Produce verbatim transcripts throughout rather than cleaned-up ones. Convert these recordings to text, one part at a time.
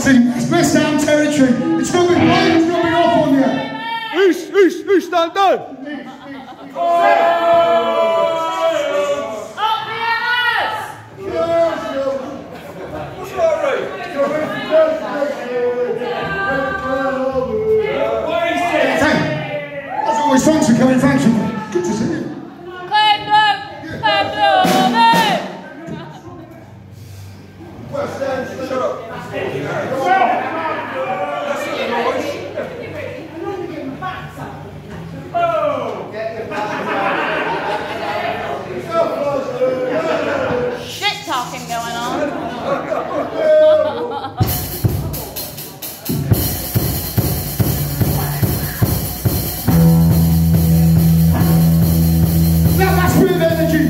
team. It's West Ham territory. It's rubbing, it's rubbing off on you. Who's, who's, who's stand down? That's always fun to come in, thank you. Good to see you. Shit talking going on. Now that's with energy.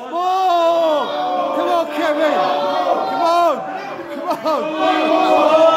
Come on, Kevin! Come on! Come on!